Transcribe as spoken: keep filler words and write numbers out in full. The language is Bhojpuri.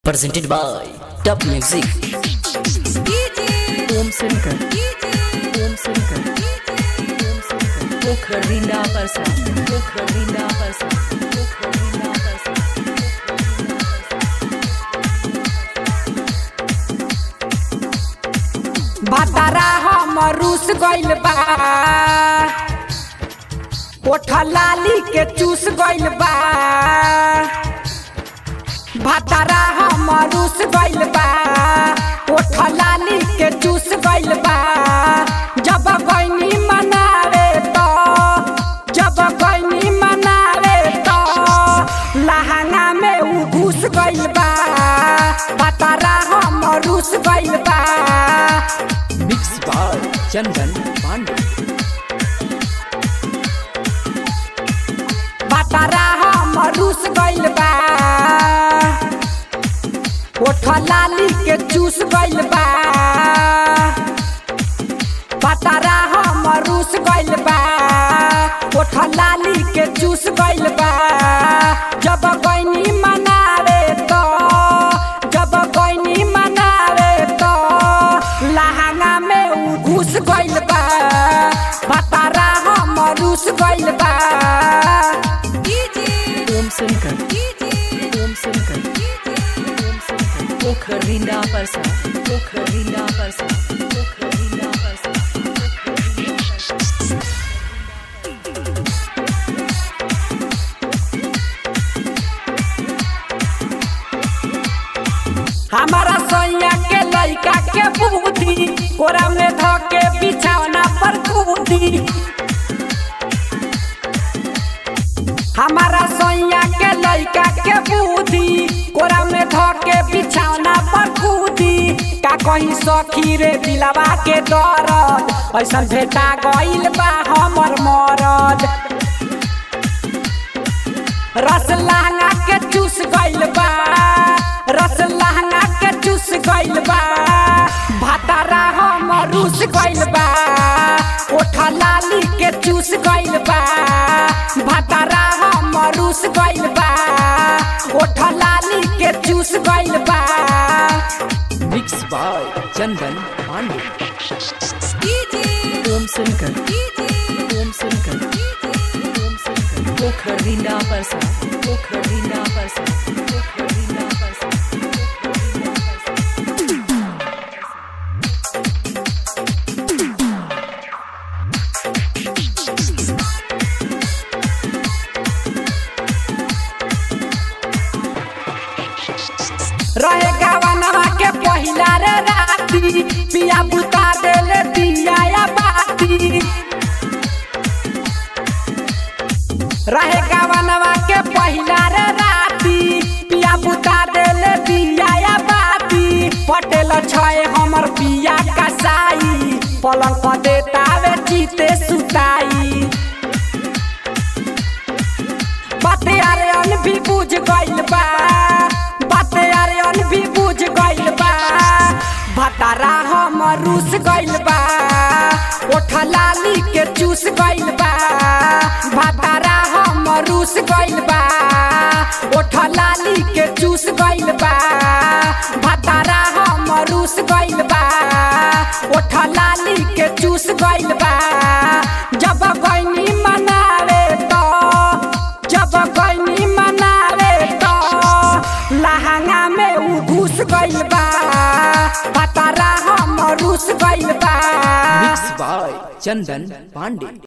presented by Top Music. ओम शंकर ओम शंकर पोखर रींदा परसा पोखर रींदा परसा पोखर रींदा परसा भतारा हम रूस गइल बा ओठ लाली के चूस गइल बा भतारा हम रूस गइल बा ओठ लाली के चूस गइल बा जब गइनी मनावे तो जब गइनी मनावे तो लहंगा में उ घुस गइल बा भतारा हम रूस गइल बा। Mixed by Chandan Pandey. भतारा हम रूस गइल बा ओठ लाली के चूस गइल बा भतारा हम रूस गइल बा ओठ लाली के चूस गइल बा जब गइनी मनावे तो जब गइनी मनावे तो लहंगा में उ घुस गइल बा भतारा हम रूस गइल बा। ओम शंकर ओम शंकर पोखर रींदा परसा पोखर रींदा परसा पोखर रींदा परसा हमारा सैया के लइका के बुद्धि कोरा में धके बिछौना पर कूदी हमारा सैया के लइका के बुद्धि कोरा में धके बिछौना पर कूदी का कहीं सखी रे दिलवा के दर्द ऐसा भेटा गइल बा हमर मरद रस लहंगा के चूस गइल बा रस लहंगा के चूस गइल बा भतारा हम रूस गइल बा ओठ लाली के चूस गइल बा भतारा हम रूस गइल बा ओठ लाली के चूस गइल बा। Mixed by Chandan Pandey. ओम शंकर ओम शंकर पोखर रींदा परसा पोखर रींदा परसा पोखर रींदा परसा रहे गावनवा के पहिला रे राती पिया बुता देले दिया या बाती रहे गावनवा के पहिला रे राती पिया बुता देले दिया या बाती पटेल छय हमर पिया कसाई पलंग पर देतावे चीते सुताई बाते अरे अन भी बुझ गइल बा बाते अरे अन भी बुझ गइल बा भतारा हम रूस गइल बा ओठ लाली के चूस गइल बा भतारा हम रूस गइल बा ओठ लाली के चूस गइल बा भतारा हम रूस गइल बा ओठ लाली के चूस गइल बा जब गइनी मनावे तो जब गइनी मनावे तो लहंगा में उ घुस गइल बा भतारा हम रूस गइल बा। Mixed by Chandan Pandey.